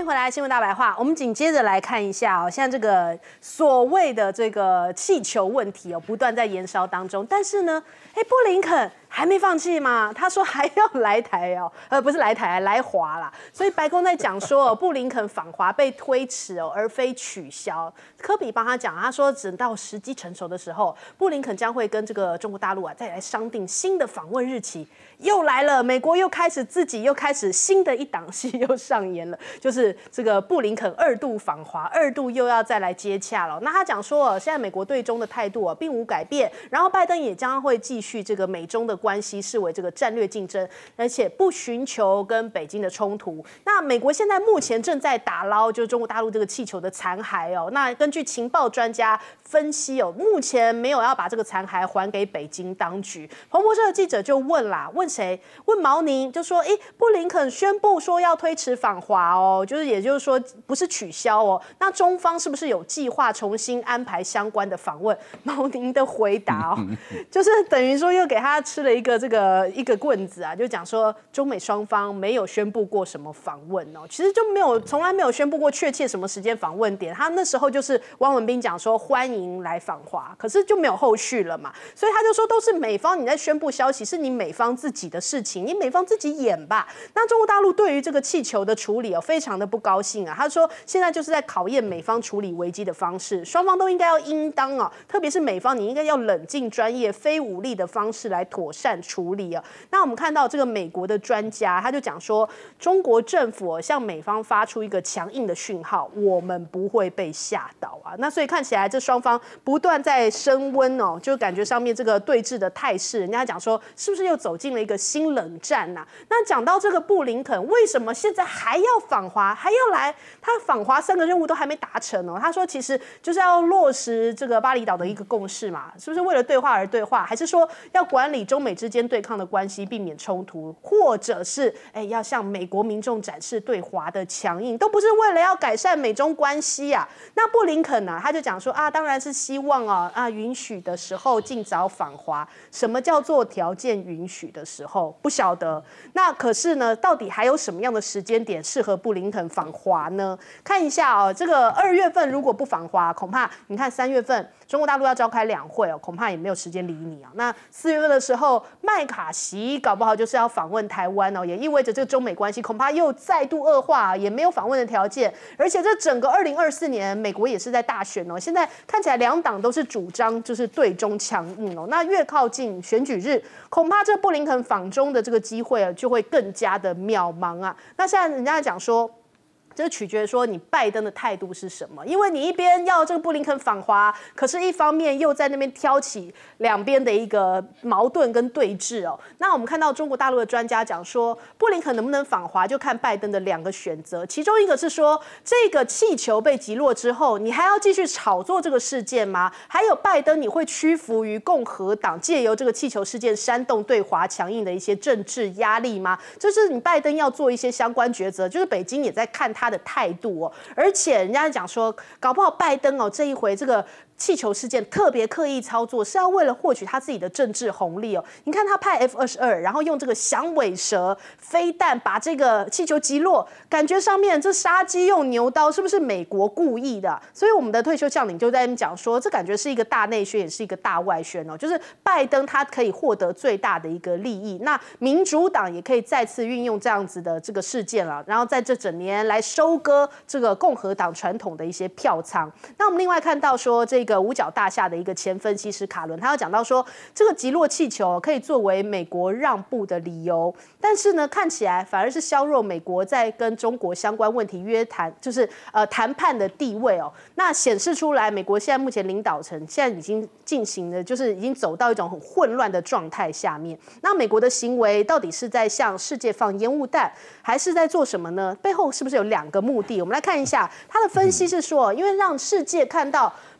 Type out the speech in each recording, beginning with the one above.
迎回来，新闻大白话。我们紧接着来看一下哦，现在这个所谓的这个气球问题哦，不断在延烧当中。但是呢，布林肯还没放弃嘛？他说还要来台哦，不是来台，来华啦。所以白宫在讲说，布林肯访华被推迟哦，而非取消。科比帮他讲，他说等到时机成熟的时候，布林肯将会跟这个中国大陆再来商定新的访问日期。又来了，美国又开始新的一档戏又上演了，就是这个布林肯2度访华，2度又要再来接洽了。那他讲说，现在美国对中的态度并无改变，然后拜登也将会继续这个美中的关系视为这个战略竞争，而且不寻求跟北京的冲突。那美国现在目前正在打捞就是中国大陆这个气球的残骸哦。那根据情报专家分析哦，目前没有要把这个残骸还给北京当局。彭博社的记者就问啦，问谁？问毛宁，就说，布林肯宣布说要推迟访华哦，也就是说不是取消哦。那中方是不是有计划重新安排相关的访问？毛宁的回答哦，就是等于说又给他吃了一个棍子啊，就讲说中美双方没有宣布过什么访问哦，其实就从来没有宣布过确切什么时间访问点。他那时候就是汪文斌讲说欢迎来访华，可是就没有后续了嘛，所以他就说都是美方你在宣布消息，是你美方自己的事情，你美方自己演吧。那中国大陆对于这个气球的处理非常的不高兴啊，他说现在就是在考验美方处理危机的方式，双方都应当特别是美方你应该要冷静专业非武力的方式来妥善处理啊。那我们看到这个美国的专家他就讲说，中国政府向美方发出一个强硬的讯号，我们不会被吓倒啊。那所以看起来这双方不断在升温哦，就感觉上面这个对峙的态势，人家讲说是不是又走进了一个新冷战啊？那讲到这个布林肯为什么现在还要访华，还要来？他访华3个任务都还没达成哦。他说其实就是要落实这个巴厘岛的一个共识嘛，是不是为了对话而对话，还是说要管理中美之间对抗的关系，避免冲突，或者是要向美国民众展示对华的强硬，都不是为了要改善美中关系啊？那布林肯呢，他就讲说当然是希望允许的时候尽早访华。什么叫做条件允许的时候？不晓得。那可是呢，到底还有什么样的时间点适合布林肯访华呢？看一下这个2月份如果不访华，恐怕你看3月份中国大陆要召开2会恐怕也没有时间理你啊。那4月份的时候，麦卡锡搞不好就是要访问台湾也意味着这个中美关系恐怕又再度恶化，也没有访问的条件。而且这整个2024年，美国也是在大选现在看起来2党都是主张就是对中强硬那越靠近选举日，恐怕这布林肯访中的这个机会就会更加的渺茫啊。那现在人家讲说，这取决于说你拜登的态度是什么，因为你一边要这个布林肯访华，可是一方面又在那边挑起两边的一个矛盾跟对峙那我们看到中国大陆的专家讲说，布林肯能不能访华就看拜登的2个选择，其中一个是说这个气球被击落之后，你还要继续炒作这个事件吗？还有拜登你会屈服于共和党借由这个气球事件煽动对华强硬的一些政治压力吗？这是你拜登要做一些相关抉择，就是北京也在看他的态度而且人家讲说，搞不好拜登这一回这个气球事件特别刻意操作，是要为了获取他自己的政治红利你看他派 F-22，然后用这个响尾蛇飞弹把这个气球击落，感觉上面这杀鸡用牛刀，是不是美国故意的？所以我们的退休将领就在那边讲说，这感觉是一个大内宣，也是一个大外宣就是拜登他可以获得最大的一个利益，那民主党也可以再次运用这样子的这个事件了，然后在这整年来收割这个共和党传统的一些票仓。那我们另外看到说，这个五角大厦的一个前分析师卡伦，他要讲到说，这个击落气球可以作为美国让步的理由，但是呢，看起来反而是削弱美国在跟中国相关问题约谈，就是谈判的地位那显示出来，美国现在目前领导层现在已经进行的，就是已经走到一种很混乱的状态下面。那美国的行为到底是在向世界放烟雾弹，还是在做什么呢？背后是不是有2个目的？我们来看一下他的分析是说，因为让世界看到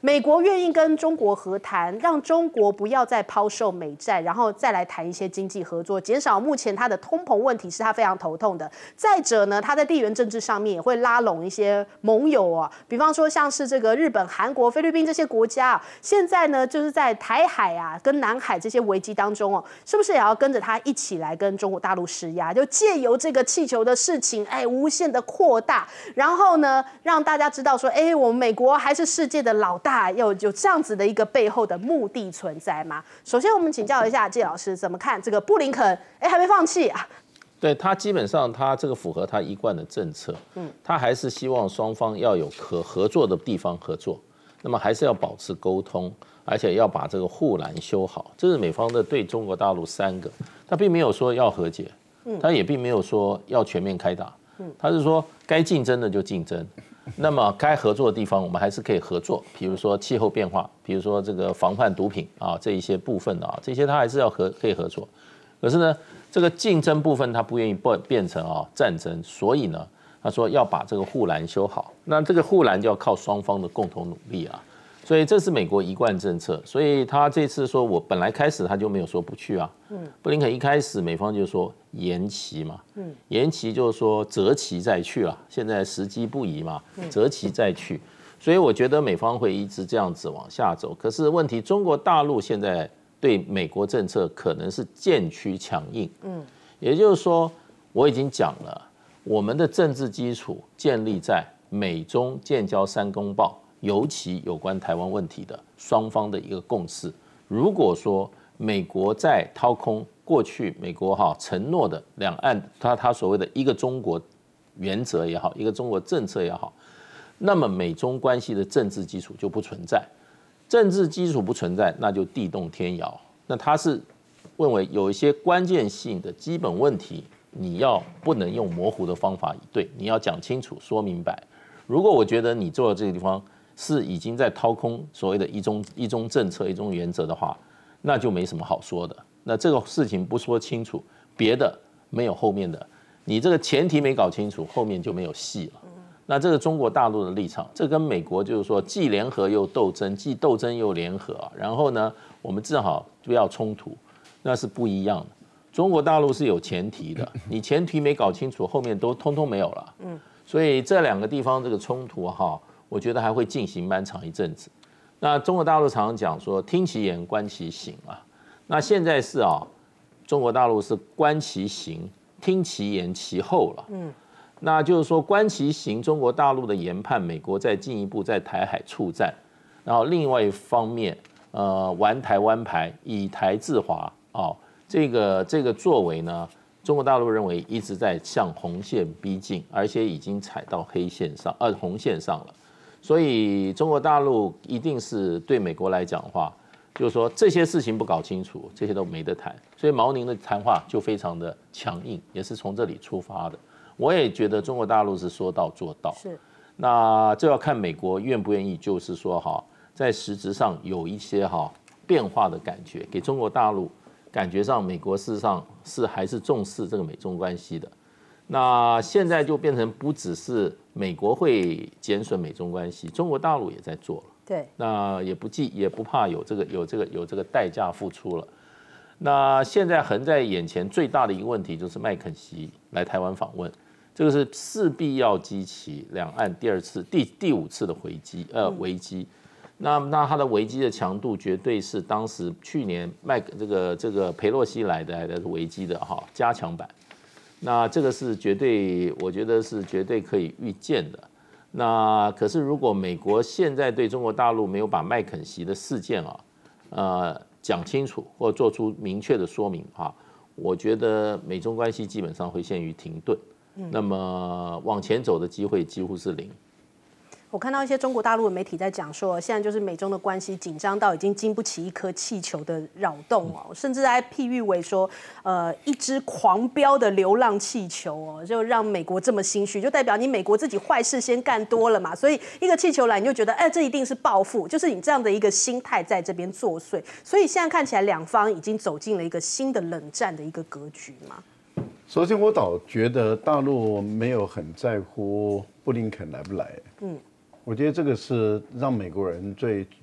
美国愿意跟中国和谈，让中国不要再抛售美债，然后再来谈一些经济合作，减少目前它的通膨问题是它非常头痛的。再者呢，它在地缘政治上面也会拉拢一些盟友啊，比方说像是这个日本、韩国、菲律宾这些国家啊，现在呢就是在台海啊跟南海这些危机当中哦，是不是也要跟着它一起来跟中国大陆施压？就借由这个气球的事情，无限的扩大，然后呢，让大家知道说，我们美国还是世界的老大，有这样子的一个背后的目的存在吗？首先，我们请教一下季老师，怎么看这个布林肯？还没放弃啊？ 对他基本上他这个符合他一贯的政策，他还是希望双方要有可合作的地方合作，那么还是要保持沟通，而且要把这个护栏修好。这是美方的对中国大陆3个，他并没有说要和解，他也并没有说要全面开打，他是说该竞争的就竞争。那么该合作的地方，我们还是可以合作，比如说气候变化，比如说这个防范毒品啊这一些部分啊，这些他还是要可以合作。可是呢，这个竞争部分他不愿意变成战争，所以呢，他说要把这个护栏修好。那这个护栏就要靠双方的共同努力啊。所以这是美国一贯政策，所以他这次说我本来开始他就没有说不去啊，布林肯一开始美方就说延期嘛，延期就是说择期再去了，现在时机不宜嘛，择期再去，所以我觉得美方会一直这样子往下走。可是问题，中国大陆现在对美国政策可能是渐趋强硬，也就是说我已经讲了，我们的政治基础建立在美中建交3公报。尤其有关台湾问题的双方的一个共识。如果说美国在掏空过去美国承诺的两岸他所谓的一个中国原则也好，一个中国政策也好，那么美中关系的政治基础就不存在。政治基础不存在，那就地动天摇。那他是认为有一些关键性的基本问题，你要不能用模糊的方法以对，你要讲清楚说明白。如果我觉得你做的这个地方是已经在掏空所谓的一中政策、一中原则的话，那就没什么好说的。那这个事情不说清楚，别的没有后面的，你这个前提没搞清楚，后面就没有戏了。那这个中国大陆的立场，这跟美国就是说既联合又斗争，既斗争又联合，然后呢，我们正好不要冲突，那是不一样的。中国大陆是有前提的，你前提没搞清楚，后面都通通没有了。所以这2个地方这个冲突我觉得还会进行蛮长一阵子。那中国大陆常常讲说听其言观其行啊，那现在是中国大陆是观其行听其言其后了。那就是说观其行，中国大陆的研判，美国再进一步在台海触战，然后另外一方面玩台湾牌，以台制华这个作为呢，中国大陆认为一直在向红线逼近，而且已经踩到红线上了。所以中国大陆一定是对美国来讲的话，就是说这些事情不搞清楚，这些都没得谈。所以毛宁的谈话就非常的强硬，也是从这里出发的。我也觉得中国大陆是说到做到。 是， 那这要看美国愿不愿意，就是说在实质上有一些变化的感觉，给中国大陆感觉上，美国事实上还是重视这个美中关系的。那现在就变成不只是美国会减损美中关系，中国大陆也在做了。 对， 那也不怕有这个代价付出了。那现在横在眼前最大的一个问题就是麦肯锡来台湾访问，这个是势必要激起两岸第5次的危机。那它的危机的强度绝对是当时去年这个裴洛西来的危机的加强版。那这个是绝对，我觉得是绝对可以预见的。那可是如果美国现在对中国大陆没有把麦肯锡的事件讲清楚，或做出明确的说明我觉得美中关系基本上会陷于停顿，那么往前走的机会几乎是零。 我看到一些中国大陆的媒体在讲说，现在就是美中的关系紧张到已经经不起一颗气球的扰动甚至还譬喻为说，一只狂飙的流浪气球就让美国这么心虚，就代表你美国自己坏事先干多了嘛，所以一个气球来你就觉得，这一定是报复，就是你这样的一个心态在这边作祟，所以现在看起来两方已经走进了一个新的冷战的一个格局嘛。 首先，我倒觉得大陆没有很在乎布林肯来不来。我觉得这个是让美国人最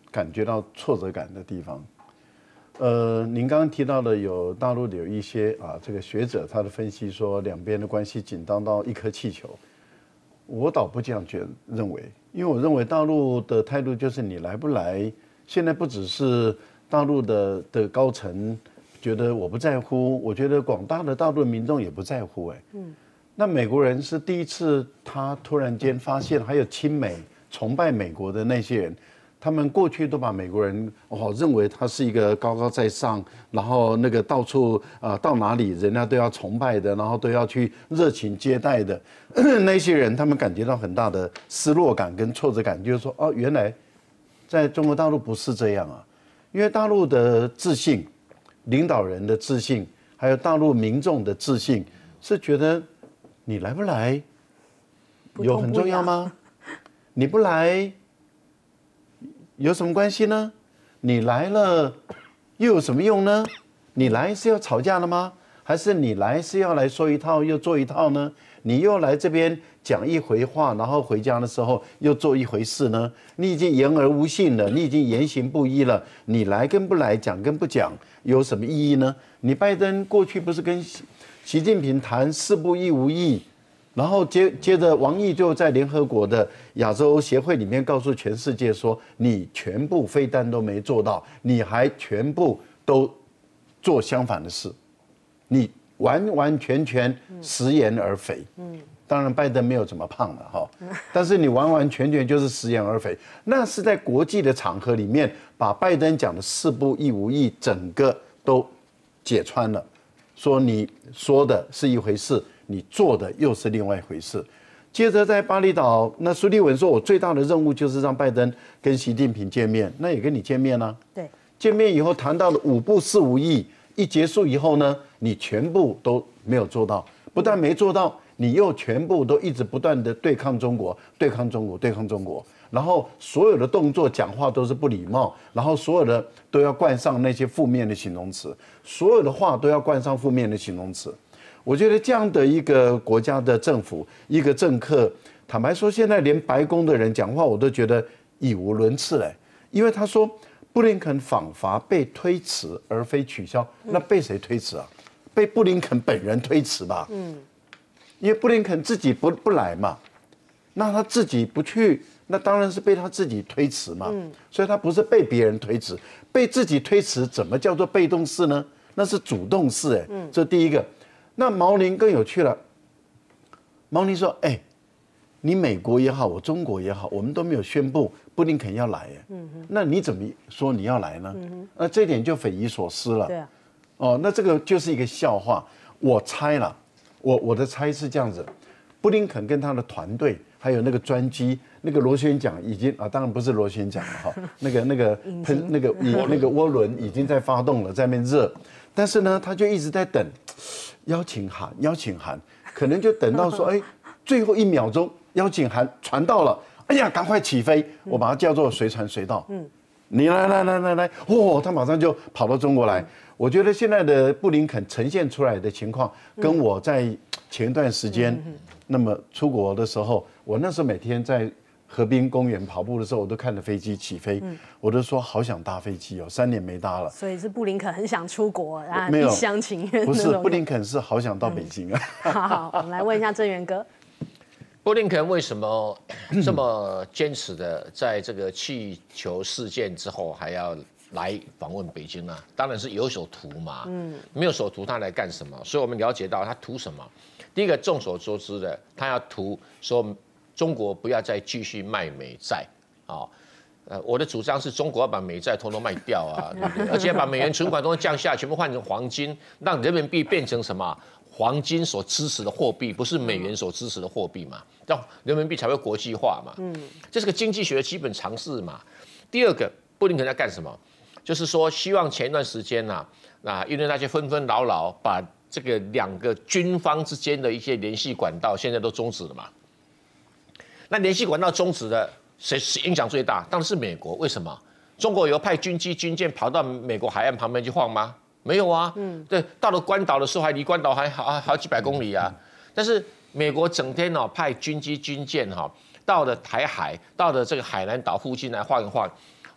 感觉到挫折感的地方。您刚刚提到的有大陆的有一些这个学者他的分析说两边的关系紧张到一颗气球，我倒不这样认为，因为我认为大陆的态度就是你来不来，现在不只是大陆的高层觉得我不在乎，我觉得广大的大陆民众也不在乎那美国人是第一次，他突然间发现还有亲美、崇拜美国的那些人。他们过去都把美国人认为他是一个高高在上，然后那个到处到哪里人家都要崇拜的，然后都要去热情接待的那些人，他们感觉到很大的失落感跟挫折感，就是说原来在中国大陆不是这样啊，因为大陆的自信、领导人的自信，还有大陆民众的自信，是觉得你来不来有很重要吗？你不来有什么关系呢？你来了又有什么用呢？你来是要吵架了吗？还是你来是要来说一套又做一套呢？你又来这边讲一回话，然后回家的时候又做一回事呢？你已经言而无信了，你已经言行不一了。你来跟不来，讲跟不讲，有什么意义呢？你拜登过去不是跟习近平谈四不一无益？然后接着，王毅就在联合国的亚洲协会里面告诉全世界说，你全部非但都没做到，你还全部都做相反的事，你完完全全食言而肥。当然拜登没有这么胖了但是你完完全全就是食言而肥。那是在国际的场合里面，把拜登讲的四不一无益整个都解穿了，说你说的是一回事。你做的又是另外一回事。接着在巴厘岛，那苏利文说，我最大的任务就是让拜登跟习近平见面，那也跟你见面啊。 对， 见面以后谈到了5不4无益，一结束以后呢，你全部都没有做到，不但没做到，你又全部都一直不断的对抗中国，对抗中国，对抗中国。然后所有的动作、讲话都是不礼貌，然后所有的都要冠上那些负面的形容词，所有的话都要冠上负面的形容词。我觉得这样的一个国家的政府，一个政客，坦白说，现在连白宫的人讲话，我都觉得语无伦次嘞。因为他说，布林肯访华被推迟而非取消，那被谁推迟啊？被布林肯本人推迟吧。因为布林肯自己不来嘛，那他自己不去，那当然是被他自己推迟嘛。所以他不是被别人推迟，被自己推迟，怎么叫做被动式呢？那是主动式这第一个。那毛宁更有趣了，毛宁说：“你美国也好，我中国也好，我们都没有宣布布林肯要来那你怎么说你要来呢？那这点就匪夷所思了。 对啊， 那这个就是一个笑话。我猜了，我的猜是这样子：布林肯跟他的团队，还有那个专机，那个螺旋桨已经当然不是螺旋桨了那个喷那个涡轮已经在发动了，在那边热，但是呢，他就一直在等。”邀请函，可能就等到说，最后1秒钟，邀请函传到了，哎呀，赶快起飞，我把它叫做随传随到。你来，他马上就跑到中国来。我觉得现在的布林肯呈现出来的情况，跟我在前一段时间，那么出国的时候，我那时候每天在河滨公园跑步的时候，我都看着飞机起飞，我都说好想搭飞机3年没搭了。 所以是布林肯很想出国啊， 没有一厢情愿。 不是布林肯是好想到北京啊。 好，我们来问一下郑源哥， 布林肯为什么这么坚持的在这个气球事件之后还要来访问北京呢？当然是有所图嘛。没有所图他来干什么？所以我们了解到他图什么。第一个众所周知的，他要图说。中国不要再继续卖美债我的主张是中国要把美债统统卖掉啊，对不对？而且把美元存款都降下，全部换成黄金，让人民币变成什么？黄金所支持的货币，不是美元所支持的货币嘛？让人民币才会国际化嘛。这是个经济学的基本常识嘛。第二个，布林肯在干什么？就是说，希望前一段时间因为那些纷纷扰扰，把这个2个军方之间的一些联系管道，现在都终止了嘛。那联系管道终止的，谁影响最大？当然是美国。为什么？中国有派军机、军舰跑到美国海岸旁边去晃吗？没有啊。对，到了关岛的时候，还离关岛还好几百公里啊。但是美国整天派军机、军舰到了台海，到了这个海南岛附近来晃一晃。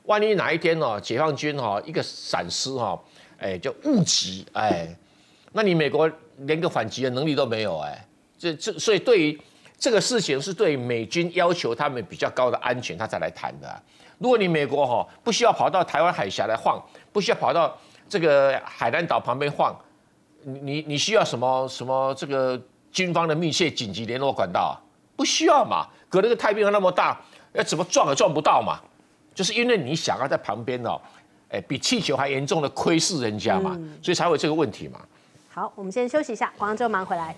万一哪一天哦，解放军一个闪失就误击那你美国连个反击的能力都没有所以对于这个事情是对美军要求他们比较高的安全，他才来谈的如果你美国不需要跑到台湾海峡来晃，不需要跑到这个海南岛旁边晃，你需要什么这个军方的密切紧急联络管道不需要嘛？隔那个太平洋那么大，要怎么撞也撞不到嘛？就是因为你想要在旁边比气球还严重的窥视人家嘛，所以才会有这个问题嘛。 好，我们先休息一下，广告之后马上回来。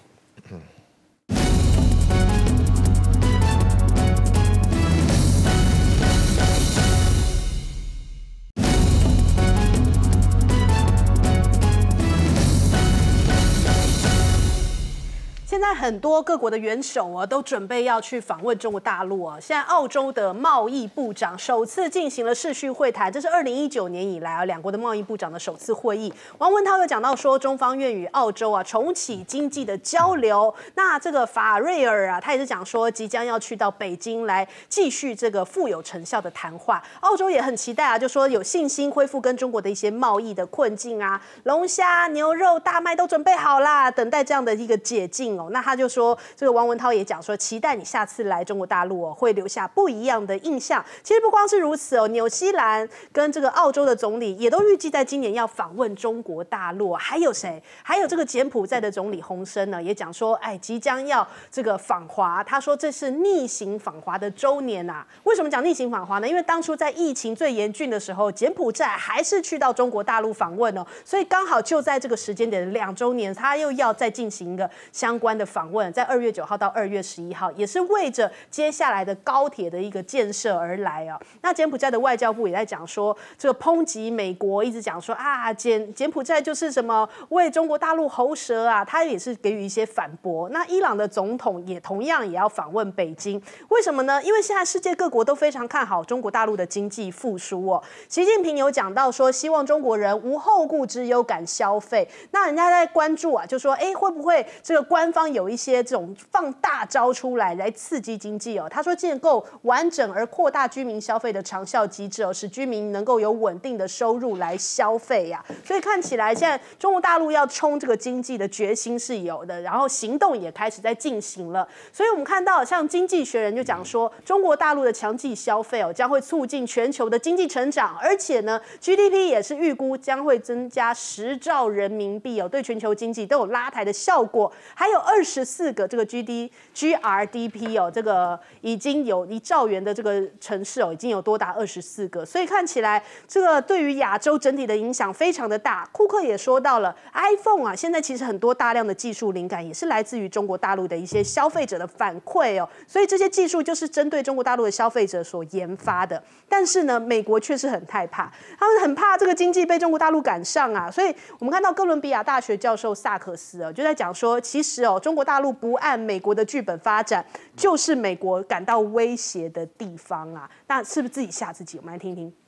现在很多各国的元首都准备要去访问中国大陆现在澳洲的贸易部长首次进行了视讯会谈，这是2019年以来两国的贸易部长的首次会议。王文涛有讲到说，中方愿与澳洲重启经济的交流。那这个法瑞尔他也是讲说，即将要去到北京来继续这个富有成效的谈话。澳洲也很期待就说有信心恢复跟中国的一些贸易的困境龙虾、牛肉、大麦都准备好啦，等待这样的一个解禁那他就说，这个王文涛也讲说，期待你下次来中国大陆会留下不一样的印象。其实不光是如此纽西兰跟这个澳洲的总理也都预计在今年要访问中国大陆。还有谁？还有这个柬埔寨的总理洪森呢，也讲说，即将要这个访华。他说这是逆行访华的周年为什么讲逆行访华呢？因为当初在疫情最严峻的时候，柬埔寨还是去到中国大陆访问所以刚好就在这个时间点2周年，他又要再进行一个相关的访问，在2月9号到2月11号，也是为着接下来的高铁的一个建设而来那柬埔寨的外交部也在讲说，这个抨击美国，一直讲说柬埔寨就是什么为中国大陆喉舌他也是给予一些反驳。那伊朗的总统也同样也要访问北京，为什么呢？因为现在世界各国都非常看好中国大陆的经济复苏习近平有讲到说，希望中国人无后顾之忧敢消费。那人家在关注就说会不会这个官方有一些这种放大招出来刺激经济他说建构完整而扩大居民消费的长效机制使居民能够有稳定的收入来消费所以看起来现在中国大陆要冲这个经济的决心是有的，然后行动也开始在进行了。所以我们看到像经济学人就讲说，中国大陆的强劲消费将会促进全球的经济成长，而且呢 GDP 也是预估将会增加10兆人民币对全球经济都有拉抬的效果。还有24个这个 GRDP 这个已经有1兆元的这个城市已经有多达24个，所以看起来这个对于亚洲整体的影响非常的大。库克也说到了 iPhone 现在其实很多大量的技术灵感也是来自于中国大陆的一些消费者的反馈所以这些技术就是针对中国大陆的消费者所研发的。但是呢，美国却是很害怕，他们很怕这个经济被中国大陆赶上所以我们看到哥伦比亚大学教授萨克斯就在讲说，其实中国大陆不按美国的剧本发展，就是美国感到威胁的地方那是不是自己吓自己？我们来听听。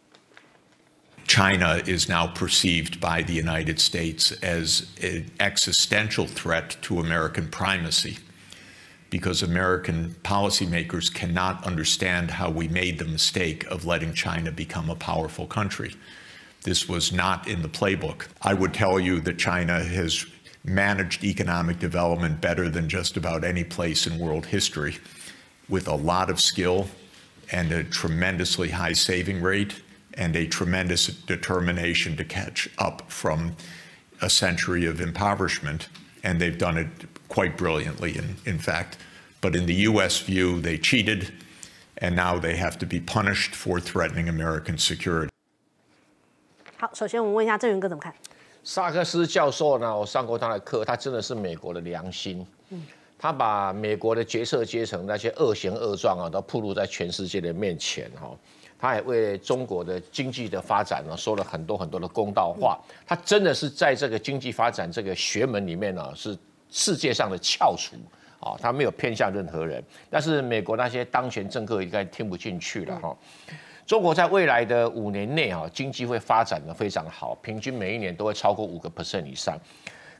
China is now perceived by the United States as an existential threat to American primacy, because American policymakers cannot understand how we made the mistake of letting China become a powerful country. This was not in the playbook. I would tell you that China has managed economic development better than just about any place in world history, with a lot of skill and a tremendously high saving rate and a tremendous determination to catch up from a century of impoverishment. And they've done it quite brilliantly, in fact. But in the U.S. view, they cheated, and now they have to be punished for threatening American security. 好，首先我们问一下郑源哥怎么看？ 萨克斯教授呢，我上过他的课，他真的是美国的良心。他把美国的决策阶层那些恶行恶状都暴露在全世界的面前他也为中国的经济的发展说了很多很多的公道话。他真的是在这个经济发展这个学门里面是世界上的翘楚他没有偏向任何人。但是美国那些当权政客应该听不进去了中国在未来的5年内经济会发展得非常好，平均每一年都会超过5% 以上。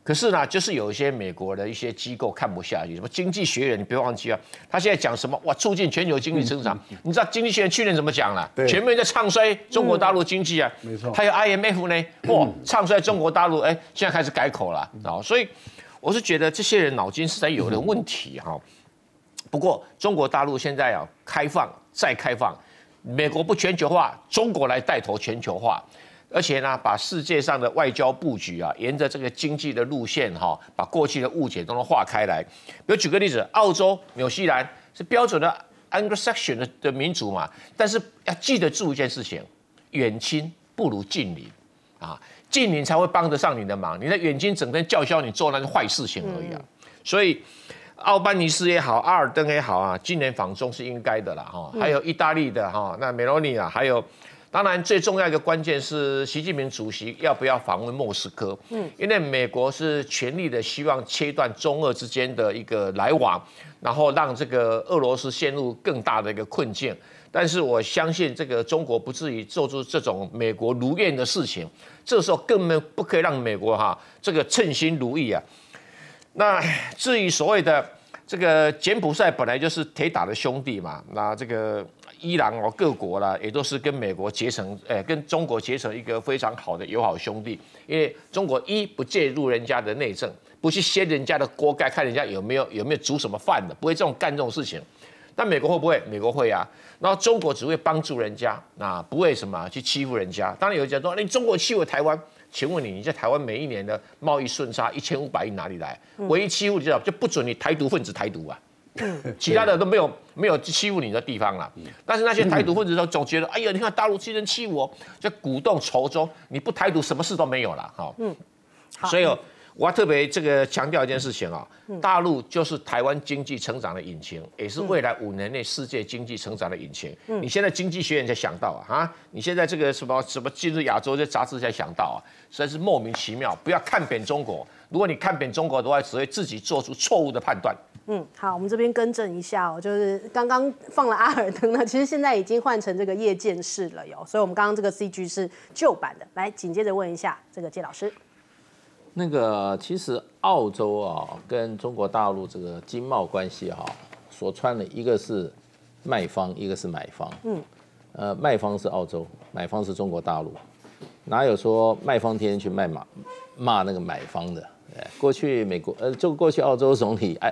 可是呢，就是有一些美国的一些机构看不下去，什么经济学人，你别忘记啊，他现在讲什么哇，促进全球经济增长。你知道经济学人去年怎么讲了？全面在唱衰中国大陆经济啊， 没错。 还有 IMF 呢，哇，唱衰中国大陆，哎，现在开始改口了啊。所以我是觉得这些人脑筋实在有点问题哈。不过中国大陆现在啊，开放再开放，美国不全球化，中国来带头全球化。而且呢，把世界上的外交布局啊，沿着这个经济的路线哈，把过去的误解都能化开来。比如举个例子，澳洲、纽西兰是标准的 Anglo-Saxon 的民族嘛，但是要记得住一件事情：远亲不如近邻啊，近邻才会帮得上你的忙。你的远亲整天叫嚣你做那些坏事情而已啊。所以，奥班尼斯也好，阿尔登也好啊，今年访中是应该的啦哈。还有意大利的哈，那梅罗尼啊，还有。当然，最重要一个关键是习近平主席要不要访问莫斯科？因为美国是全力的希望切断中俄之间的一个来往，然后让这个俄罗斯陷入更大的一个困境。但是我相信这个中国不至于做出这种美国如愿的事情，这时候根本不可以让美国这个称心如意啊。那至于所谓的这个柬埔寨本来就是铁打的兄弟嘛，那这个。伊朗各国啦，也都是跟美国结成，跟中国结成一个非常好的友好兄弟。因为中国不介入人家的内政，不去掀人家的锅盖，看人家有没有煮什么饭的，不会干这种事情。但美国会不会？美国会啊。然后中国只会帮助人家，不会什么去欺负人家。当然有人讲说，你中国欺负台湾，请问你在台湾每一年的贸易顺差1500亿哪里来？唯一欺负你就不准你台独分子台独啊。其他的都没有欺负你的地方了，但是那些台独分子都总觉得，哎呀，你看大陆这人欺负我，就鼓动仇中，你不台独什么事都没有了，好，所以我要特别这个强调一件事情啊，大陆就是台湾经济成长的引擎，也是未来5年内世界经济成长的引擎。你现在经济学人才想到啊，你现在这个什么今日亚洲这杂志才想到啊，实在是莫名其妙。不要看扁中国，如果你看扁中国的话，只会自己做出错误的判断。 好，我们这边更正一下哦，就是刚刚放了阿尔登呢，其实现在已经换成这个夜见式了哟，所以我们刚刚这个 CG 是旧版的。来，紧接着问一下这个介老师， 那个其实澳洲啊跟中国大陆这个经贸关系所穿的一个是卖方，一个是买方。卖方是澳洲，买方是中国大陆，哪有说卖方天天去骂那个买方的？过去美国就过去澳洲总理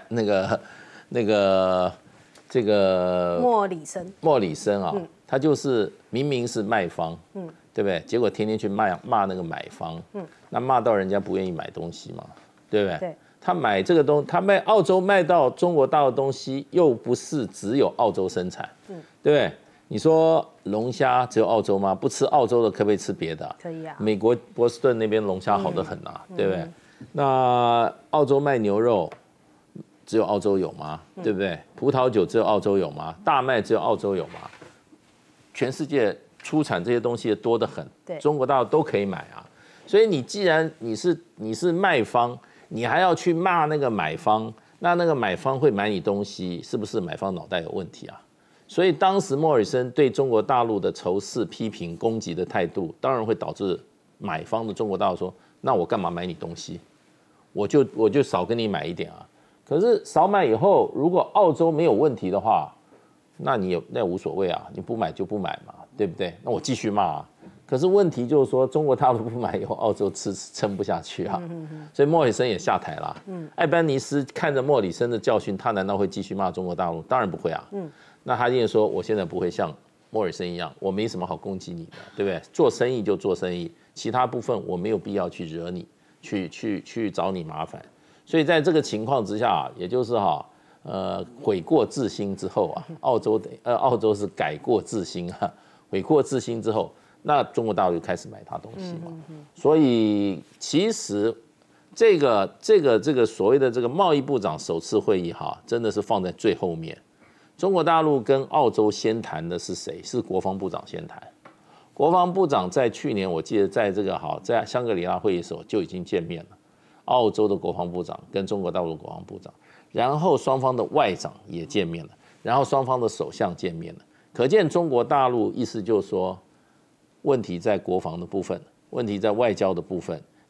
这个莫里森啊，他就是明明是卖方，对不对？结果天天去骂那个买方，那骂到人家不愿意买东西嘛，对不对？ 对， 他买这个他卖澳洲卖到中国大陆的东西，又不是只有澳洲生产，对不对？你说龙虾只有澳洲吗？不吃澳洲的可不可以吃别的？ 可以啊。 美国波士顿那边龙虾好得很啊，对不对？那澳洲卖牛肉，只有澳洲有吗？对不对？葡萄酒只有澳洲有吗？大麦只有澳洲有吗？全世界出产这些东西的多得很，中国大陆都可以买啊。所以你既然你是卖方，你还要去骂那个买方，那个买方会买你东西，是不是买方脑袋有问题啊？所以当时莫里森对中国大陆的仇视、批评、攻击的态度，当然会导致买方的中国大陆说：那我干嘛买你东西？我就少跟你买一点啊。可是少买以后，如果澳洲没有问题的话，那无所谓啊，你不买就不买嘛，对不对？那我继续骂啊。可是问题就是说，中国大陆不买以后，澳洲撑不下去啊。所以莫里森也下台了。艾班尼斯看着莫里森的教训，他难道会继续骂中国大陆？当然不会啊。那他一定说，我现在不会像莫里森一样，我没什么好攻击你的，对不对？做生意就做生意，其他部分我没有必要去惹你。去找你麻烦，所以在这个情况之下，也就是悔过自新之后啊，澳洲是改过自新啊，悔过自新之后，那中国大陆就开始买他东西嘛。所以其实这个所谓的这个贸易部长首次会议真的是放在最后面。中国大陆跟澳洲先谈的是谁？是国防部长先谈。国防部长在去年，我记得在在香格里拉会议的时候就已经见面了，澳洲的国防部长跟中国大陆的国防部长，然后双方的外长也见面了，然后双方的首相见面了。可见中国大陆意思就是说，问题在国防的部分，问题在外交的部分，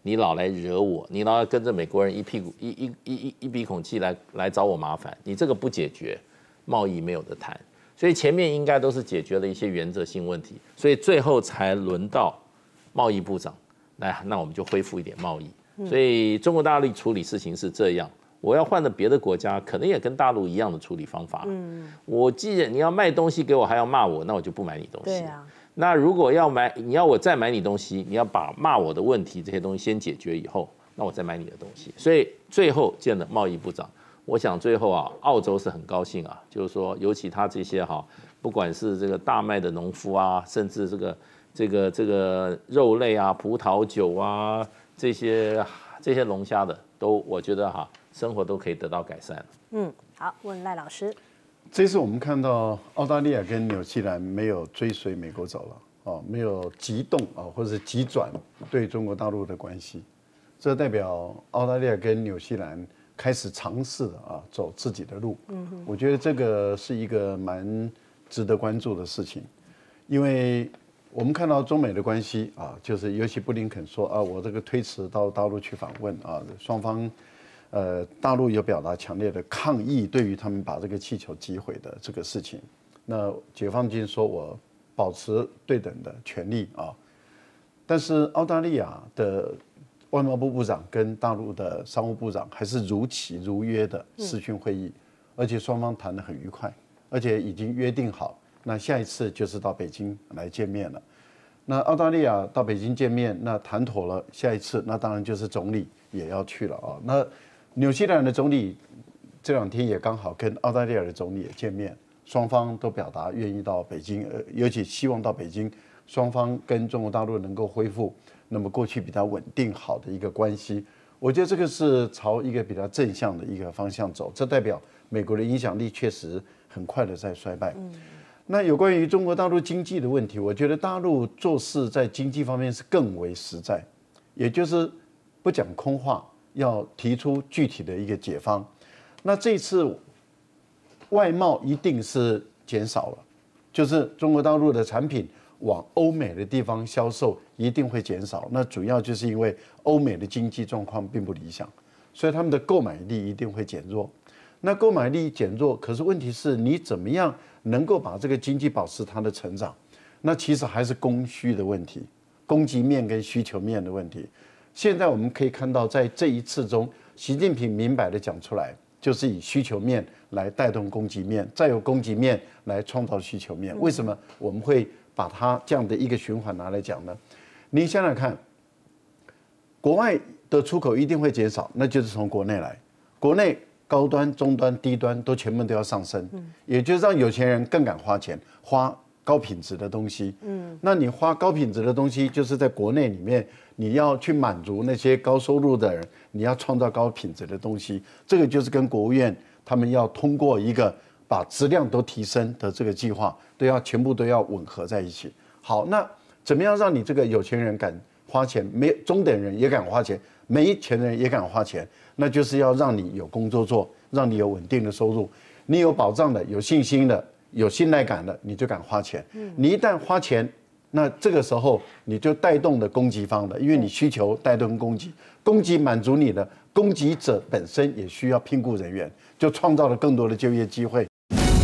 你老来惹我，你老要跟着美国人一鼻孔气来找我麻烦，你这个不解决，贸易没有得谈。所以前面应该都是解决了一些原则性问题，所以最后才轮到贸易部长来，那我们就恢复一点贸易。所以中国大陆处理事情是这样，我要换了别的国家，可能也跟大陆一样的处理方法。我既然你要卖东西给我，还要骂我，那我就不买你东西。 对啊。 那如果你要我再买你东西，你要把骂我的问题这些东西先解决以后，那我再买你的东西。所以最后见了贸易部长，我想最后啊，澳洲是很高兴啊，就是说，尤其他这些不管是这个大麦的农夫啊，甚至这个肉类啊、葡萄酒啊这些龙虾的，都我觉得生活都可以得到改善了。 好，问赖老师。 这次我们看到澳大利亚跟纽西兰没有追随美国走了，没有急动或者急转对中国大陆的关系，这代表澳大利亚跟纽西兰开始尝试走自己的路。我觉得这个是一个蛮值得关注的事情，因为我们看到中美的关系就是尤其布林肯说我这个推迟到大陆去访问双方。大陆有表达强烈的抗议，对于他们把这个气球击毁的这个事情，那解放军说我保持对等的权利但是澳大利亚的外贸部部长跟大陆的商务部长还是如期如约的视讯会议，而且双方谈得很愉快，而且已经约定好，那下一次就是到北京来见面了。那澳大利亚到北京见面，那谈妥了，下一次那当然就是总理也要去了那纽西兰的总理这2天也刚好跟澳大利亚的总理也见面，双方都表达愿意到北京，尤其希望到北京，双方跟中国大陆能够恢复那么过去比较稳定好的一个关系。我觉得这个是朝一个比较正向的一个方向走，这代表美国的影响力确实很快的在衰败。那有关于中国大陆经济的问题，我觉得大陆做事在经济方面是更为实在，也就是不讲空话，要提出具体的一个解方。那这次外贸一定是减少了，就是中国大陆的产品往欧美的地方销售一定会减少。那主要就是因为欧美的经济状况并不理想，所以他们的购买力一定会减弱。那购买力减弱，可是问题是你怎么样能够把这个经济保持它的成长？那其实还是供需的问题，供给面跟需求面的问题。现在我们可以看到，在这一次中，习近平明白的讲出来，就是以需求面来带动供给面，再由供给面来创造需求面。为什么我们会把它这样的一个循环拿来讲呢？您想想看，国外的出口一定会减少，那就是从国内来，国内高端、中端、低端都全部都要上升，也就是让有钱人更敢花钱，花高品质的东西。那你花高品质的东西，就是在国内里面，你要去满足那些高收入的人，你要创造高品质的东西。这个就是跟国务院他们要通过一个把质量都提升的这个计划，全部都要吻合在一起。好，那怎么样让你这个有钱人敢花钱，中等人也敢花钱，没钱人也敢花钱？那就是要让你有工作做，让你有稳定的收入，你有保障的，有信心的，有信赖感的，你就敢花钱。你一旦花钱，那这个时候你就带动了供给方的，因为你需求带动供给，供给满足你的，供给者本身也需要聘雇人员，就创造了更多的就业机会。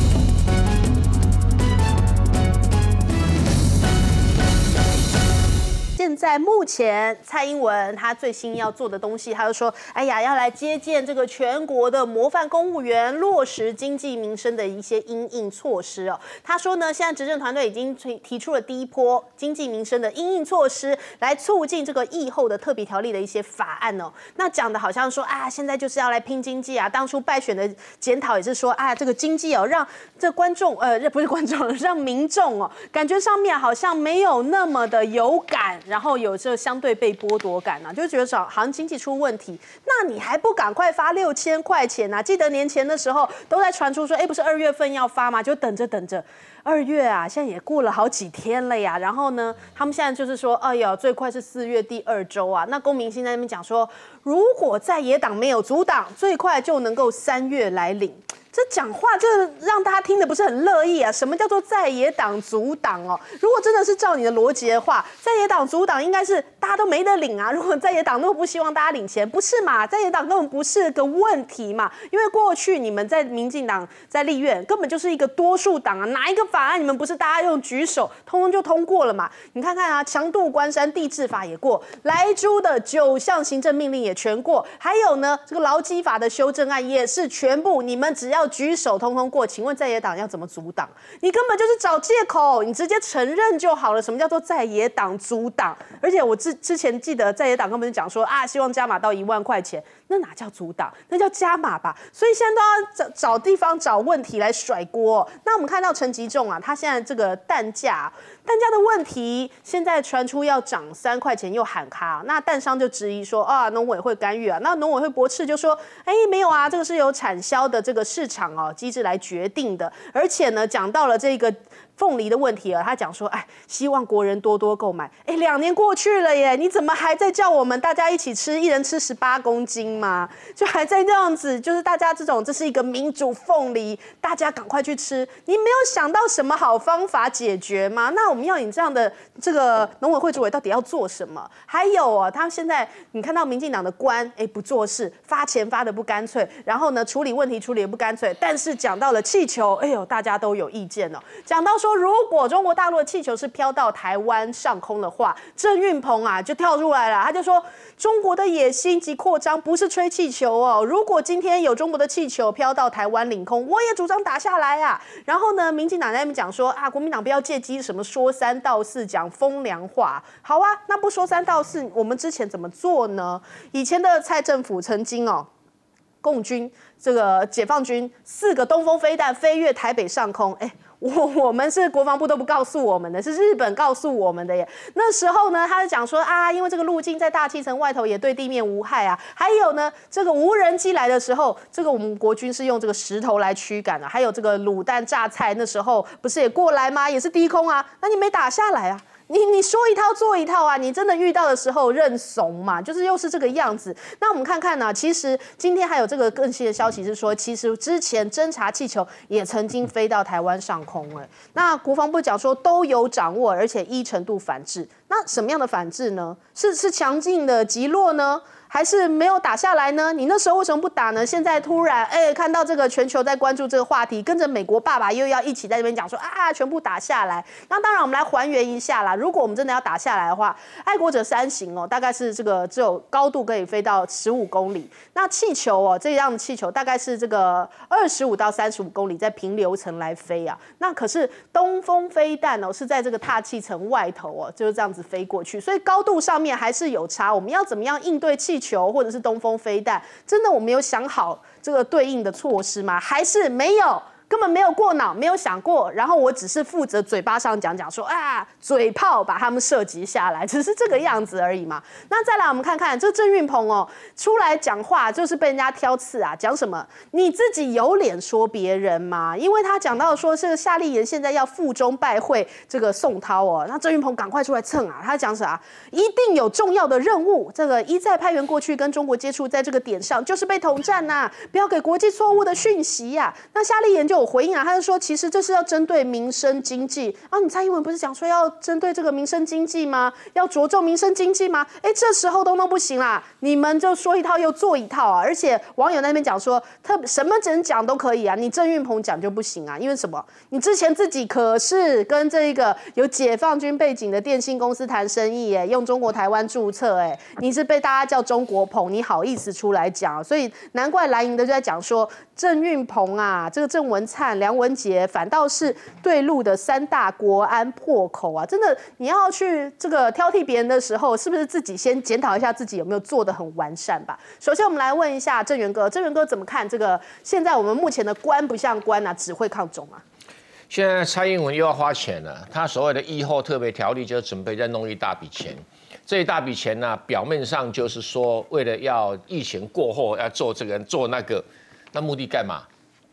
现在目前蔡英文他最新要做的东西，他就说，哎呀，要来接见这个全国的模范公务员，落实经济民生的一些因应措施哦。他说呢，现在执政团队已经提出了第一波经济民生的因应措施，来促进这个疫后的特别条例的一些法案哦。那讲的好像说现在就是要来拼经济啊。当初败选的检讨也是说这个经济让这观众不是观众，让民众感觉上面好像没有那么的有感。然后有这相对被剥夺感就觉得好像经济出问题，那你还不赶快发6000块钱啊？记得年前的时候都在传出说，不是2月份要发吗？就等着。 2月啊，现在也过了好几天了呀。然后呢，他们现在就是说，哎呀，最快是4月第2周啊。那龚明鑫在那边讲说，如果在野党没有阻挡，最快就能够3月来临。这讲话这让大家听得不是很乐意啊！什么叫做在野党阻挡哦？如果真的是照你的逻辑的话，在野党阻挡应该是大家都没得领啊！如果在野党那么不希望大家领钱，不是嘛？在野党根本不是个问题嘛！因为过去你们在民进党在立院根本就是一个多数党啊，哪一个法案你们不是大家用举手通通就通过了嘛？你看看啊，强渡关山地治法也过，莱猪的9项行政命令也全过，还有呢这个劳基法的修正案也是全部，你们只要举手通通过，请问在野党要怎么阻挡？你根本就是找借口，你直接承认就好了。什么叫做在野党阻挡？而且我之前记得在野党根本就讲说啊，希望加码到1万块钱，那哪叫阻挡？那叫加码吧。所以现在都要找地方找问题来甩锅。那我们看到陈吉仲啊，他现在这个蛋价的问题，现在传出要涨3块钱，又喊卡。那蛋商就质疑说啊，农委会干预啊。那农委会驳斥就说，没有啊，这个是由产销的这个市场机制来决定的。而且呢，讲到了这个凤梨的问题啊，他讲说，希望国人多多购买。2年过去了耶，你怎么还在叫我们大家一起吃，一人吃18公斤吗？就还在这样子，就是大家这是一个民主凤梨，大家赶快去吃。你没有想到什么好方法解决吗？那我们要你这样的这个农委会主委到底要做什么？还有他现在你看到民进党的官不做事，发钱发的不干脆，然后呢处理问题处理也不干脆，但是讲到了气球，大家都有意见哦。讲到说，如果中国大陆的气球是飘到台湾上空的话，郑运鹏啊就跳出来了，他就说中国的野心及扩张不是吹气球哦，如果今天有中国的气球飘到台湾领空，我也主张打下来啊。然后呢，民进党在那边讲说啊，国民党不要借机什么说3道4，讲风凉话。好啊，那不说3道4，我们之前怎么做呢？以前的蔡政府曾经共军这个解放军4个东风飞弹飞越台北上空，我们是国防部都不告诉我们的，是日本告诉我们的耶。那时候呢，他就讲说啊，因为这个路径在大气层外头，也对地面无害啊。还有呢，这个无人机来的时候，这个我们国军是用这个石头来驱赶的。还有这个卤蛋榨菜，那时候不是也过来吗？也是低空啊，那你没打下来啊。你说一套做一套啊！你真的遇到的时候认怂嘛？就是又是这个样子。那我们看看呢，其实今天还有这个更新的消息是说，其实之前侦察气球也曾经飞到台湾上空那国防部讲说都有掌握，而且依程度反制。那什么样的反制呢？是强劲的击落呢？还是没有打下来呢？你那时候为什么不打呢？现在突然看到这个全球在关注这个话题，跟着美国爸爸又要一起在这边讲说啊，全部打下来。那当然，我们来还原一下啦。如果我们真的要打下来的话，爱国者3型大概是这个只有高度可以飞到15公里。那气球这样的气球大概是这个25到35公里，在平流层来飞啊。那可是东风飞弹是在这个大气层外头就是这样子飞过去，所以高度上面还是有差。我们要怎么样应对气球或者是东风飞弹？真的我们有想好这个对应的措施吗？还是没有？根本没有过脑，没有想过，然后我只是负责嘴巴上讲说啊，嘴炮把他们射击下来，只是这个样子而已嘛。那再来我们看看这郑运鹏出来讲话就是被人家挑刺啊，讲什么？你自己有脸说别人吗？因为他讲到说这个夏立言现在要附中拜会这个宋涛那郑运鹏赶快出来蹭啊，他讲啥？一定有重要的任务，这个一再派员过去跟中国接触，在这个点上就是被统战呐，不要给国际错误的讯息呀。那夏立言就有回应啊，他就说其实这是要针对民生经济啊。你蔡英文不是讲说要针对这个民生经济吗？要着重民生经济吗？这时候都不行啦，你们就说一套又做一套啊。而且网友那边讲说，什么人讲都可以啊，你郑运鹏讲就不行啊，因为什么？你之前自己可是跟这个有解放军背景的电信公司谈生意用中国台湾注册你是被大家叫中国鹏，你好意思出来讲？所以难怪蓝营的就在讲说郑运鹏啊，这个郑文灿、梁文杰反倒是对陆的3大国安破口啊！真的，你要去这个挑剔别人的时候，是不是自己先检讨一下自己有没有做得很完善吧？首先，我们来问一下郑源哥，郑源哥怎么看这个？现在我们目前的官不像官啊，只会抗中啊。 现在蔡英文又要花钱了，他所谓的疫后特别条例就准备再弄一大笔钱。这一大笔钱呢，表面上就是说为了要疫情过后要做这个做那个，那目的干嘛？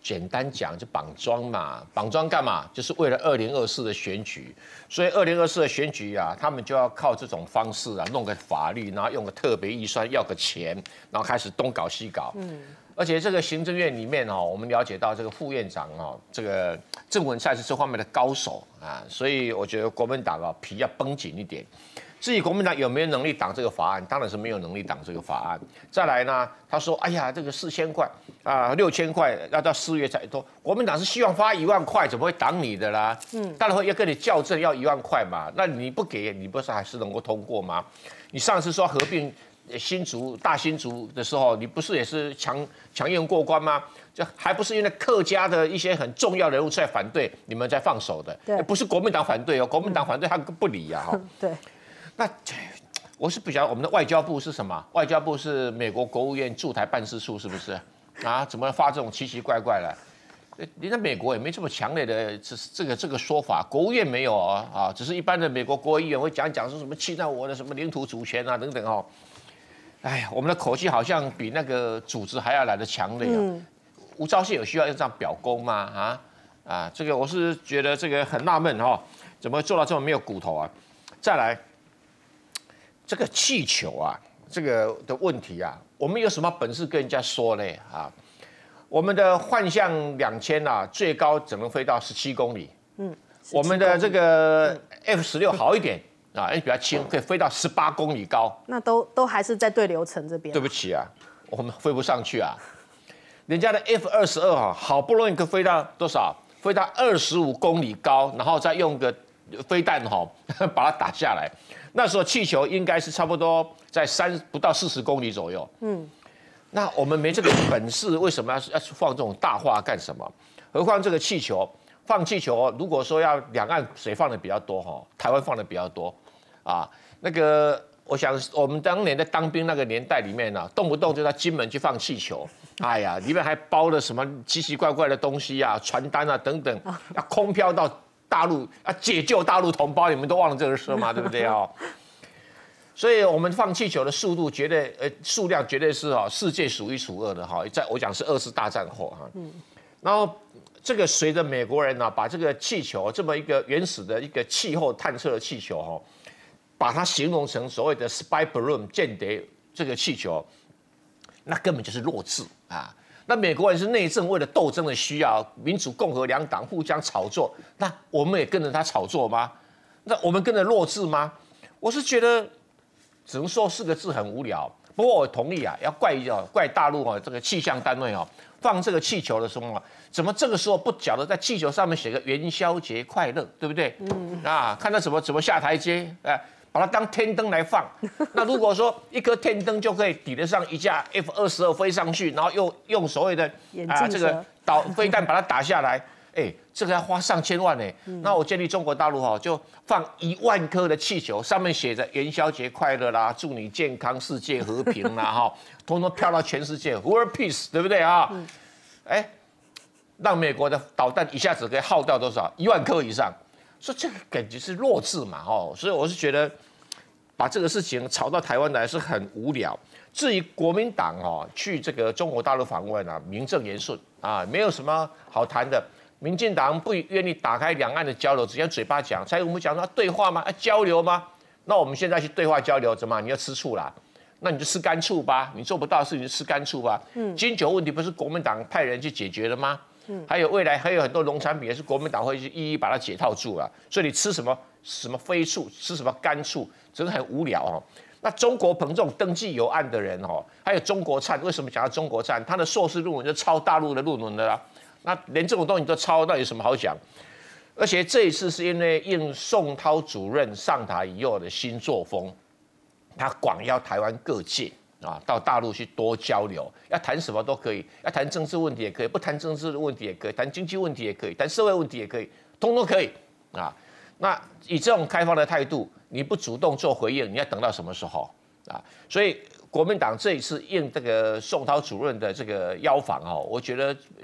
简单讲就绑桩嘛，绑桩干嘛？就是为了2024的选举，所以2024的选举啊，他们就要靠这种方式啊，弄个法律，然后用个特别预算，要个钱，然后开始东搞西搞。而且这个行政院里面哦，我们了解到这个副院长哦，这个郑文灿是这方面的高手啊，所以我觉得国民党啊皮要绷紧一点。至于国民党有没有能力挡这个法案，当然是没有能力挡这个法案。再来呢，他说：“哎呀，这个4000块啊，6000块要到4月才多。”国民党是希望发1万块，怎么会挡你的啦？当然会要跟你校正，要1万块嘛。那你不给，你不是还是能够通过吗？你上次说合并大新竹的时候，你不是也是强硬过关吗？就还不是因为客家的一些很重要的人物在反对，你们在放手的，不是国民党反对哦，国民党反对他不理啊， 对。 那我是不晓得我们的外交部是什么？外交部是美国国务院驻台办事处，是不是？啊，怎么发这种奇奇怪怪的？人家美国也没这么强烈的这个说法，国务院没有啊，只是一般的美国国会议员会讲说什么侵犯我的什么领土主权啊等等哦。哎呀，我们的口气好像比那个组织还要来得强烈啊。吴钊燮有需要这样表功吗？这个我是觉得这个很纳闷哈，怎么会做到这么没有骨头啊？再来。这个气球啊，这个的问题啊，我们有什么本事跟人家说呢？我们的幻象2000啊，最高只能飞到17公里。我们的这个 F16好一点啊，比较轻，可以飞到18公里高。 那都还是在对流层这边。 对不起啊，我们飞不上去啊。人家的 F22啊，好不容易可以飞到多少？飞到25公里高，然后再用个飞弹把它打下来。那时候气球应该是差不多在不到40公里左右。那我们没这个本事，为什么要放这种大话干什么？何况这个气球放气球，如果说要两岸谁放的比较多台湾放的比较多啊。那个我想我们当年在当兵那个年代里面呢，动不动就到金门去放气球，哎呀，里面还包了什么奇奇怪怪的东西啊，传单啊等等，要空飘到大陆啊，解救大陆同胞，你们都忘了这个事吗？对不对哦？所以我们放气球的速度绝对，数量绝对是世界数1数2的在我讲是2次大战后然后这个随着美国人呢，把这个气球这么一个原始的一个气候探测的气球把它形容成所谓的 spy balloon 间谍这个气球，那根本就是弱智啊！那美国人是内政为了斗争的需要，民主共和两党互相炒作，那我们也跟着他炒作吗？那我们跟着弱智吗？我是觉得只能说4个字很无聊。不过我同意啊，要怪大陆这个气象单位放这个气球的时候怎么这个时候不晓得在气球上面写个元宵节快乐，对不对？看他怎么下台阶，把它当天灯来放。那如果说一颗天灯就可以抵得上一架 F22飞上去，然后又用所谓的这个飞弹把它打下来，这个要花上千万呢。那我建议中国大陆就放1万颗的气球，上面写着元宵节快乐啦，祝你健康，世界和平啦，通通飘到全世界 ，World Peace， 对不对啊？让美国的导弹一下子可以耗掉多少？1万颗以上。所以这个感觉是弱智嘛，所以我是觉得把这个事情炒到台湾来是很无聊。至于国民党去这个中国大陆访问名正言顺没有什么好谈的。民进党不愿意打开两岸的交流，只用嘴巴讲。才我们讲说对话吗？交流吗？那我们现在去对话交流，怎么你要吃醋啦？那你就吃干醋吧，你做不到的事情就吃干醋吧。金九问题不是国民党派人去解决了吗？还有未来还有很多农产品也是国民党会去一一把它解套住了。所以你吃什么飞醋，吃什么干醋，真的很无聊那中国朋这种登记有案的人还有中国灿，为什么讲到中国灿？他的硕士论文就抄大陆的论文的啦。那连这种东西都抄，那有什么好讲？而且这一次是因为应宋涛主任上台以后的新作风，他广邀台湾各界到大陆去多交流，要谈什么都可以，要谈政治问题也可以，不谈政治的问题也可以，谈经济问题也可以，谈社会问题也可以，通通可以那以这种开放的态度，你不主动做回应，你要等到什么时候所以国民党这一次应这个宋涛主任的这个邀访我觉得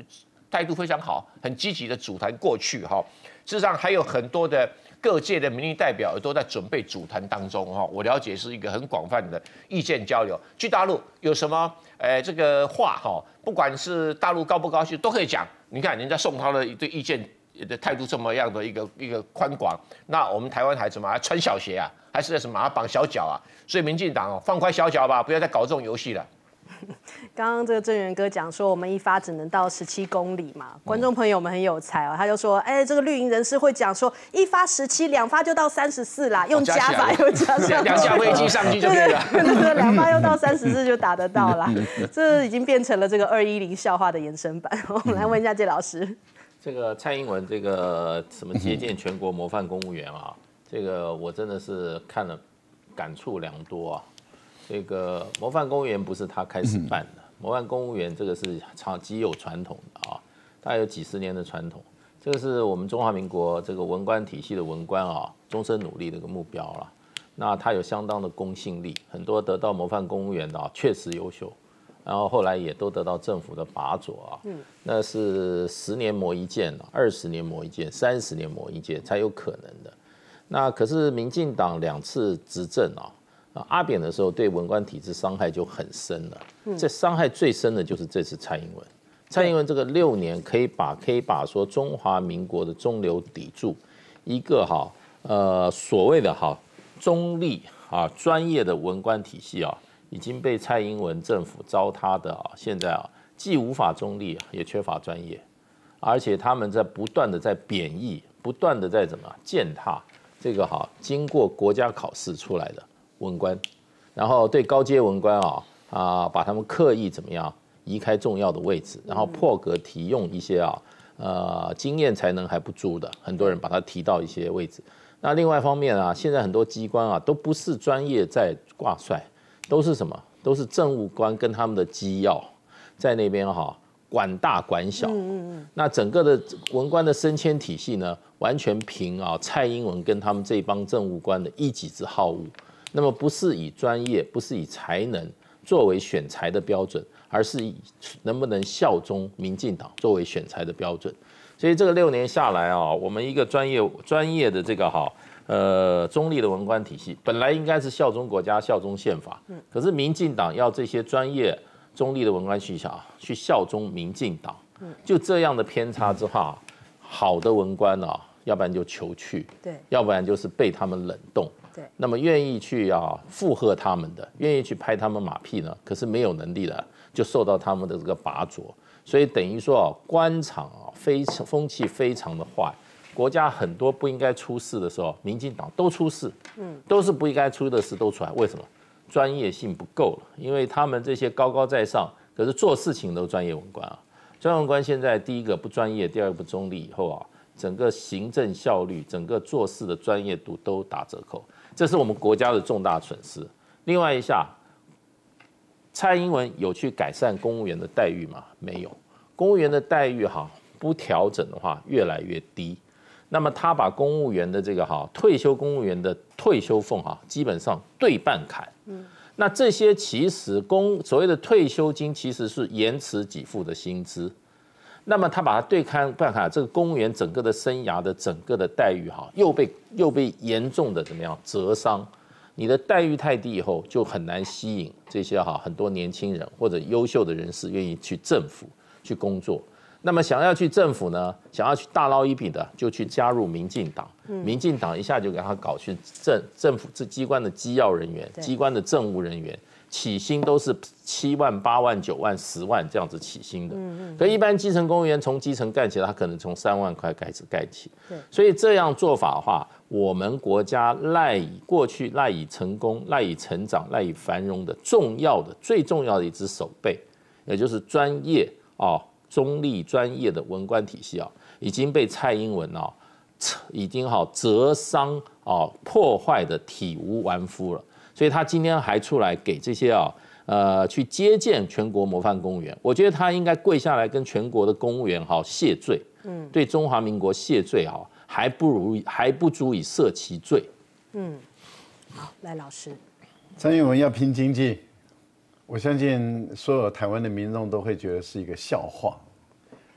态度非常好，很积极的组团过去哈。事实上还有很多的各界的民意代表都在准备组团当中哈。我了解是一个很广泛的意见交流。去大陆有什么这个话哈，不管是大陆高不高兴都可以讲。你看人家宋涛的对意见的态度这么样的一个宽广，那我们台湾孩子嘛，还穿小鞋啊，还是什么绑小脚啊？所以民进党放宽小脚吧，不要再搞这种游戏了。 刚刚这个郑源哥讲说，我们一发只能到17公里嘛。观众朋友们很有才哦，他就说，这个绿营人士会讲说，一发17，两发就到34啦，用加法又加上 2架飞机上去就可以了。 对，两发又到34就打得到啦。这已经变成了这个210笑话的延伸版。我们来问一下谢老师， 这个蔡英文这个什么接见全国模范公务员啊，这个我真的是看了感触良多啊。这个模范公务员不是他开始办的，模范公务员这个是极有传统的啊，大概有几十年的传统。这个是我们中华民国这个文官体系的文官啊，终身努力的一个目标了。那他有相当的公信力，很多得到模范公务员的啊，确实优秀，然后后来也都得到政府的拔擢啊。那是10年磨一剑，20年磨一剑，30年磨一剑才有可能的。那可是民进党2次执政啊。阿扁的时候对文官体制伤害就很深了，这伤害最深的就是这次蔡英文。蔡英文这个6年可以把说中华民国的中流砥柱，一个所谓的中立专业的文官体系啊，已经被蔡英文政府糟蹋的现在既无法中立也缺乏专业，而且他们在不断的在贬义，不断的在践踏这个经过国家考试出来的文官，然后对高阶文官把他们刻意怎么样移开重要的位置，然后破格提用一些经验才能还不足的，很多人把他提到一些位置。那另外一方面现在很多机关都不是专业在挂帅，都是什么？都是政务官跟他们的机要在那边管大管小。那整个的文官的升迁体系呢，完全凭蔡英文跟他们这帮政务官的一己之好恶。那么不是以专业，不是以才能作为选材的标准，而是以能不能效忠民进党作为选材的标准。所以这个6年下来我们一个专业的这个中立的文官体系，本来应该是效忠国家、效忠宪法，可是民进党要这些专业中立的文官去效忠民进党，就这样的偏差之下，好的文官要不然就求去，对，要不然就是被他们冷冻。对，那么愿意去附和他们的，愿意去拍他们马屁呢，可是没有能力的，就受到他们的这个拔擢。所以等于说官场风气非常的坏，国家很多不应该出事的时候，民进党都出事，都是不应该出的事都出来，为什么？专业性不够了，因为他们这些高高在上，可是做事情都专业文官专业文官现在第一个不专业，第二个不中立，以后整个行政效率，整个做事的专业度都打折扣，这是我们国家的重大损失。另外一下，蔡英文有去改善公务员的待遇吗？没有，公务员的待遇不调整的话越来越低。那么他把公务员的这个退休公务员的退休俸基本上对半砍。那这些其实所谓的退休金其实是延迟给付的薪资。那么他把它对半砍，这个公务员整个的生涯的整个的待遇又被严重的怎么样折伤？你的待遇太低以后，就很难吸引这些很多年轻人或者优秀的人士愿意去政府去工作。那么想要去政府呢，想要去大捞一笔的，就去加入民进党。民进党一下就给他搞去政府这机关的机要人员、机关的政务人员，起薪都是7万、8万、9万、10万这样子起薪的。可一般基层公务员从基层干起来，他可能从3万块开始干起。所以这样做法的话，我们国家过去赖以成功、赖以成长、赖以繁荣的最重要的一支手背，也就是专业中立专业的文官体系已经被蔡英文已经折伤破坏的体无完肤了。所以他今天还出来给这些去接见全国模范公务员，我觉得他应该跪下来跟全国的公务员谢罪，对中华民国谢罪还不足以赦其罪。 好，来老师， 蔡英文要拼经济，我相信所有台湾的民众都会觉得是一个笑话。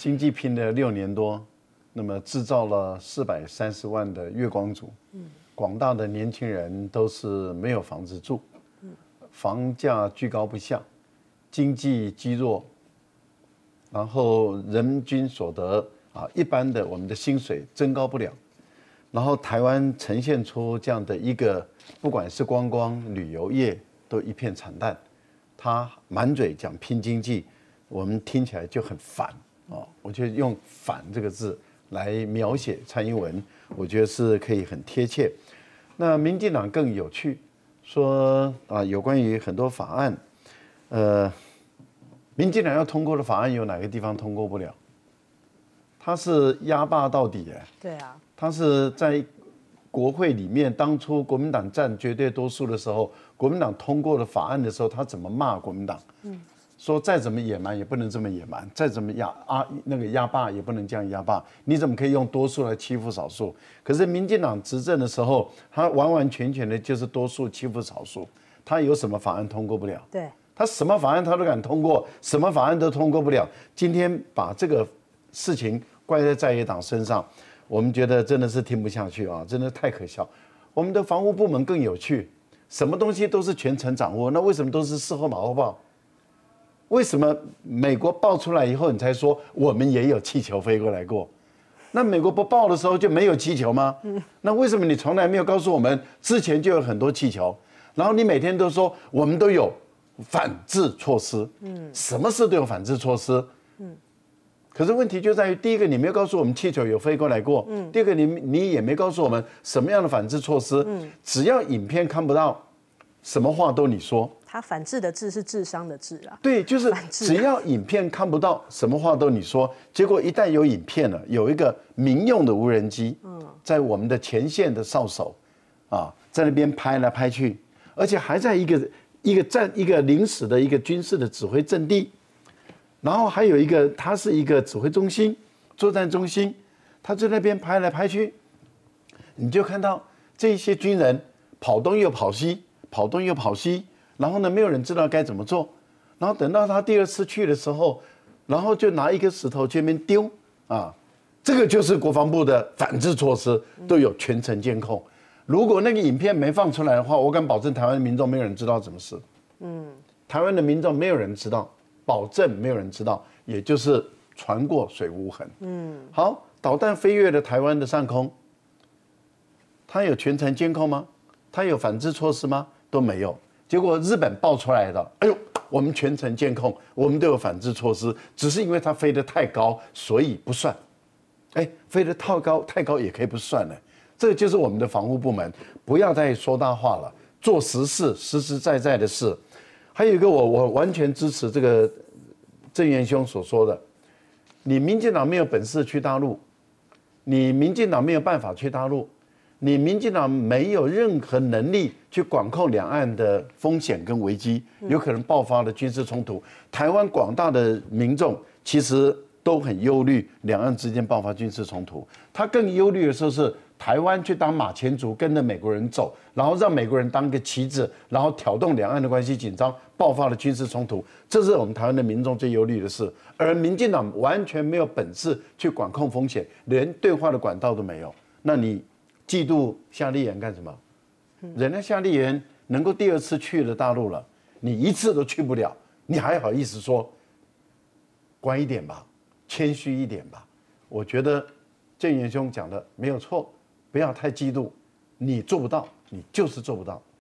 经济拼了6年多，那么制造了430万的月光族，广大的年轻人都是没有房子住，房价居高不下，经济积弱，然后人均所得一般的我们的薪水增高不了，然后台湾呈现出这样的一个，不管是观光旅游业都一片惨淡，他满嘴讲拼经济，我们听起来就很烦我觉得用“烦”这个字来描写蔡英文，我觉得是可以很贴切。那民进党更有趣，说有关于很多法案，民进党要通过的法案有哪个地方通过不了？他是压霸到底对啊， 他是在国会里面，当初国民党占绝对多数的时候，国民党通过了法案的时候，他怎么骂国民党？说再怎么野蛮也不能这么野蛮，再怎么压霸也不能这样压霸。你怎么可以用多数来欺负少数？可是民进党执政的时候，他完完全全的就是多数欺负少数。他有什么法案通过不了？ 对， 他什么法案他都敢通过，什么法案都通过不了。今天把这个事情怪在在野党身上，我们觉得真的是听不下去真的太可笑。我们的防务部门更有趣，什么东西都是全程掌握，那为什么都是事后马后炮？为什么美国爆出来以后，你才说我们也有气球飞过来过？那美国不爆的时候就没有气球吗？那为什么你从来没有告诉我们之前就有很多气球？然后你每天都说我们都有反制措施，什么事都有反制措施，可是问题就在于，第一个你没有告诉我们气球有飞过来过，第二个你也没告诉我们什么样的反制措施，只要影片看不到，什么话都你说。 他反制的制是智商的智啊。 对，就是只要影片看不到，什么话都你说。结果一旦有影片了，有一个民用的无人机，在我们的前线的哨手，在那边拍来拍去，而且还在一个临时的一个军事的指挥阵地，然后还有一个，它是一个指挥中心、作战中心，他在那边拍来拍去，你就看到这些军人跑东又跑西，跑东又跑西。然后呢，没有人知道该怎么做。然后等到他第2次去的时候，然后就拿一个石头去那边丢这个就是国防部的反制措施，都有全程监控。如果那个影片没放出来的话，我敢保证台湾的民众没有人知道什么事。台湾的民众没有人知道，保证没有人知道，也就是船过水无痕。好，导弹飞越了台湾的上空，它有全程监控吗？它有反制措施吗？都没有。结果日本爆出来的，哎呦，我们全程监控，我们都有反制措施，只是因为它飞得太高，所以不算。飞得太高也可以不算了。这个就是我们的防务部门，不要再说大话了，做实事，实实在在的事。还有一个，我完全支持这个郑元兄所说的，你民进党没有本事去大陆，你民进党没有办法去大陆。你民进党没有任何能力去管控两岸的风险跟危机，有可能爆发的军事冲突。台湾广大的民众其实都很忧虑两岸之间爆发军事冲突。他更忧虑的时候是台湾去当马前卒，跟着美国人走，然后让美国人当个棋子，然后挑动两岸的关系紧张，爆发了军事冲突。这是我们台湾的民众最忧虑的事。而民进党完全没有本事去管控风险，连对话的管道都没有。那你嫉妒夏立言干什么？人家夏立言能够第2次去了大陆了，你1次都去不了，你还好意思说？乖一点吧，谦虚一点吧。我觉得郑元兄讲的没有错，不要太嫉妒，你做不到，你就是做不到。